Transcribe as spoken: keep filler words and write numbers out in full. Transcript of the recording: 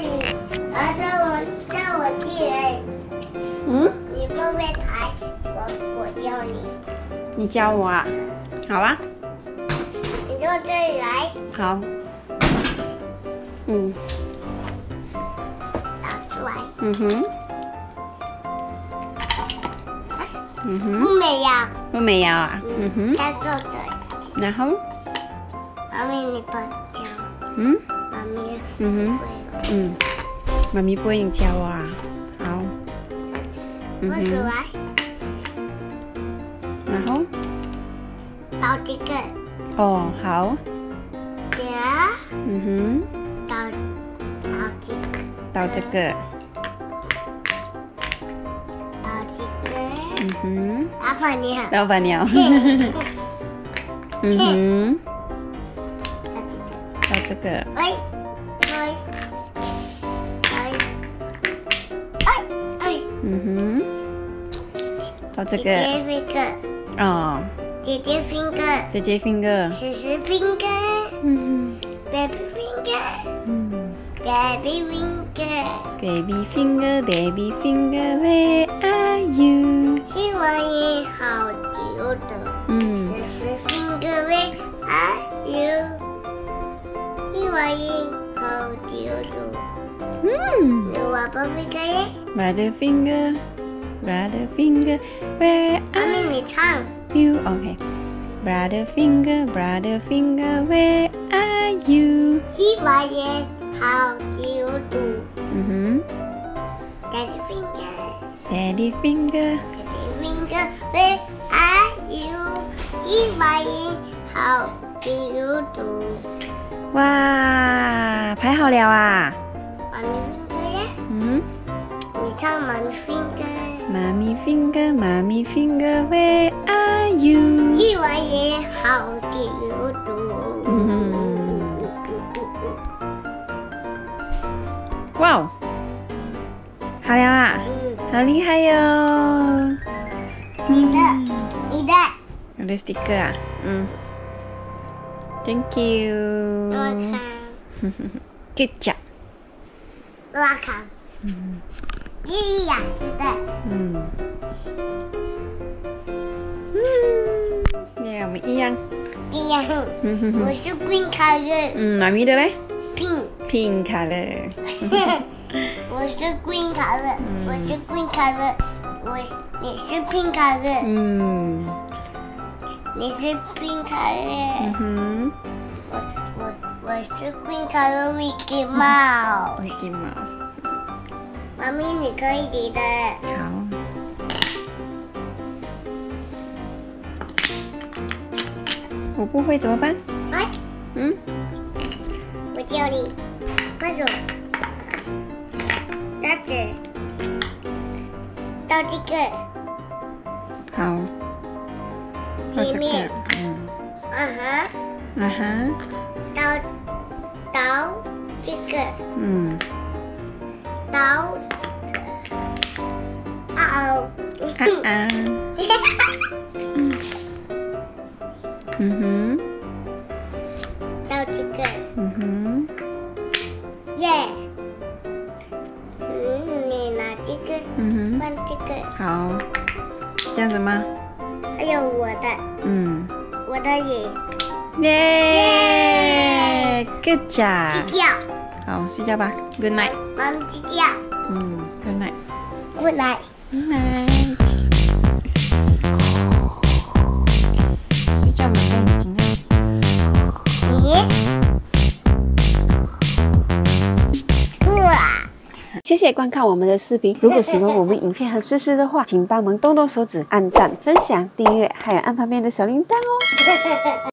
里，然后让我让我进来。 嗯？ 你会不会抬？我我教你。 你教我啊？好啊。 你从这里来。 好。嗯。 打出来。 嗯哼。嗯哼。 不没有。 不没有啊。嗯哼。 他做的。 然后。 妈咪，你帮我教。 嗯。 妈咪。 嗯哼。嗯。妈咪不会，你教我啊。好。 我数来。 然后。 倒这个。 哦，好。 对。 嗯哼。 倒倒这个。 倒这个。 倒这个。 嗯哼。 老板娘。 老板娘。嗯哼。倒这个。 哎哎哎哎哎。嗯哼。倒这个。 姐姐 finger。 哦。 姐姐 finger。 姐姐 finger。 姐姐 finger。嗯。baby finger。嗯。baby finger。 baby finger baby finger where are you？ 希望你好久的。嗯。姐姐 finger where are you？ 希望你好久的。嗯。我不 finger。 brother finger brother finger where 妈 are 咪，你唱。 you？ OK。brother finger brother finger where are you？ 希望你好久的。 嗯哼。 daddy finger。 daddy finger。 daddy finger where are you？ 希望你好久的。 哇，排好了啊！ 妈咪 finger 呀？ 嗯。 你唱妈咪 finger。 妈咪 finger 妈咪 finger where are you？ 希望你好久的。 嗯。哇哦，好了啊！ 嗯。 好厉害哟！ 你的，你的。 我的 sticker 啊，嗯 ，Thank you。 我看。 Good job。 我看。嗯。一样是的。 嗯。嗯。耶，我们一样。 一样。我是 green color。 嗯，妈咪的嘞 ？Pink。 Pink color。 我是 green color。我是 green color。我你是 pink color。 嗯。 你是 pink color。 嗯哼。 我我我是 green color Mickey Mouse。 Mickey Mouse。 妈咪，你可以你的。 好。我不会怎么办？ 哎。 嗯。 我教你。快走。搭子。到这个。 好。到这个。嗯。 嗯哼。 嗯哼。 到到这个。 嗯。 到。啊哦。 啊啊。嗯哼。 到这个。 嗯哼。 耶。嗯，你拿这个。 嗯哼。 放这个。 好。这样子吗？ 还有我的。嗯。我的也。 耶 ！Good job。 睡觉。 好，睡觉吧。Good night。 妈咪睡觉。 嗯 ，Good night。 Good night。 Good night。睡觉吗？眼睛啊。 咦？哇！ 谢谢观看我们的视频。如果喜欢我们影片和诗诗的话，请帮忙动动手指，按赞、分享、订阅，还有按旁边的小铃铛哦。